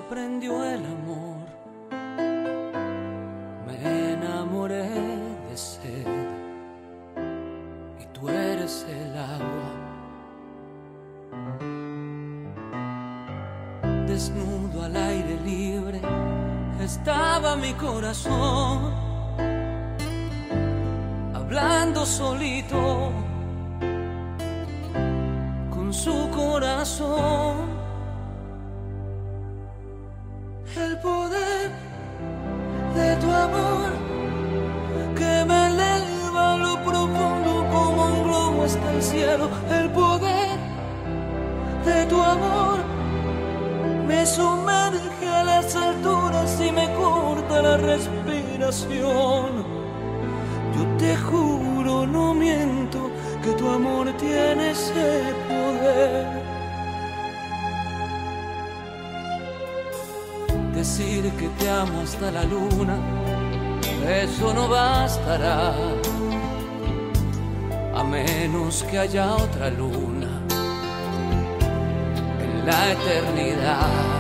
prendió el amor, me enamoré de sed y tú eres el agua. Desnudo al aire libre estaba mi corazón, hablando solito con su corazón. El poder de tu amor que me eleva a lo profundo como un globo hasta el cielo. El poder de tu amor me sumerge a las alturas y me corta la respiración. Yo te juro, no miento, que tu amor tiene ese poder. Decir que te amo hasta la luna, eso no bastará, a menos que haya otra luna en la eternidad.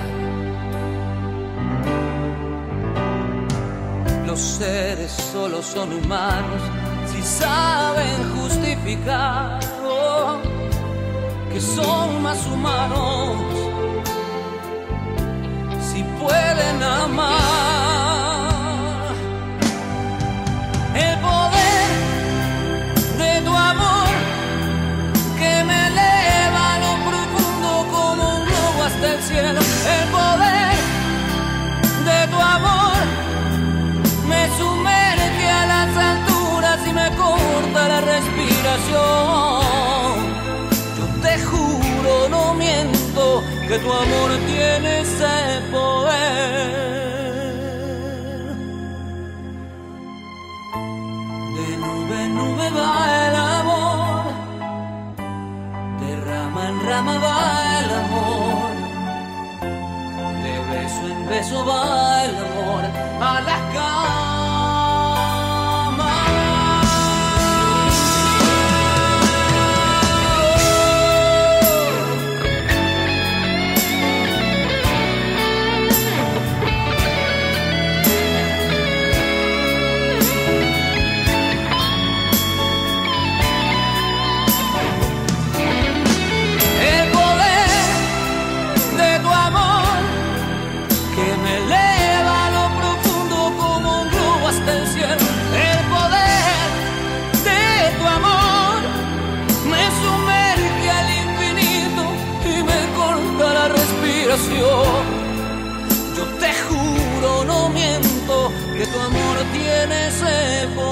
Los seres solo son humanos si saben justificar que son más humanos, si pueden amar. El poder de tu amor que me eleva a lo profundo como un globo hasta el cielo. El poder de tu amor me sumerge a las alturas y me corta la respiración. Yo te juro, no miento, que tu amor tiene ese poder. De nube en nube va el amor, de rama en rama va el amor, de beso en beso va el amor a la cama. Yo te juro, no miento, que tu amor tiene ese poder.